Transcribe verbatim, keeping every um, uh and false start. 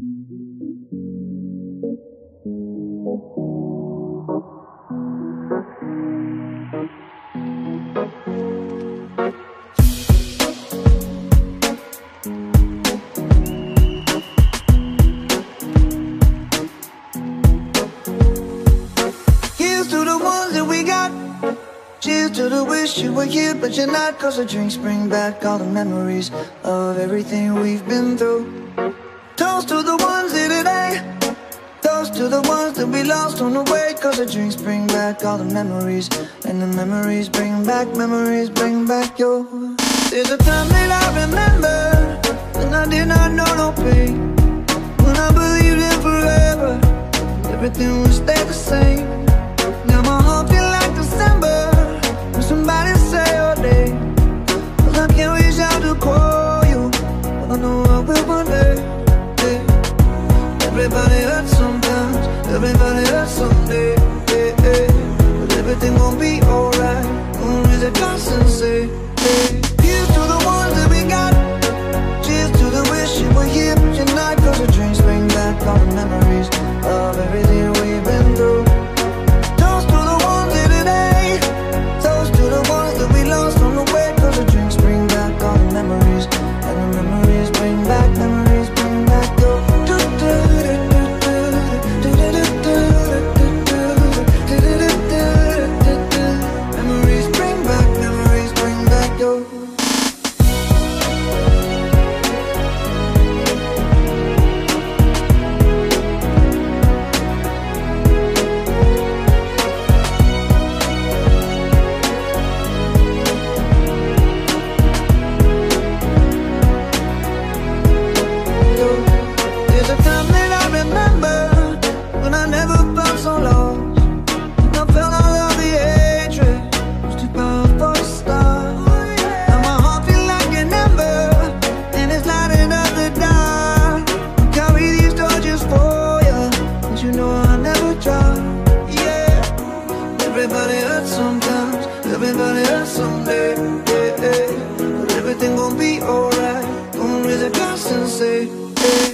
Here's to the ones that we got. Cheers to the wish you were here, but you're not. Cause the drinks bring back all the memories of everything we've been through. Toast to the ones here today. Toast to the ones that we lost on the way. Cause the drinks bring back all the memories, and the memories bring back, memories bring back your. There's a time that I remember when I did not know no pain, when I believed in forever, everything would stay the same. Now my heart feel like December when somebody say your name. Cause I can't reach out to call you, but I know I will one day. Yeah. Everybody hurts sometimes, everybody hurts someday. Yeah, yeah. But everything gon' be alright. Gonna raise a glass and say, hey. Here's to the ones that we got. Cheers to the wish you were here, but you're not. Cause the drinks bring back all the memories of everything we've been through. Toast to the ones here today. Toast to the ones that we lost on the way. Cause the drinks bring back all the memories, and the memories bring back, memories bring back your. Memories bring back, memories bring back your. There's a time that I remember when I never felt so lost, and I felt all of the hatred was too powerful to stop. Now my heart feel like an ember, and it's lighting up the dark. I carry these torches for you, but you know I never drop. Yeah, everybody hurts sometimes, everybody hurts someday. Yeah, yeah. But everything gon' be alright. Gonna raise a glass and say, hey.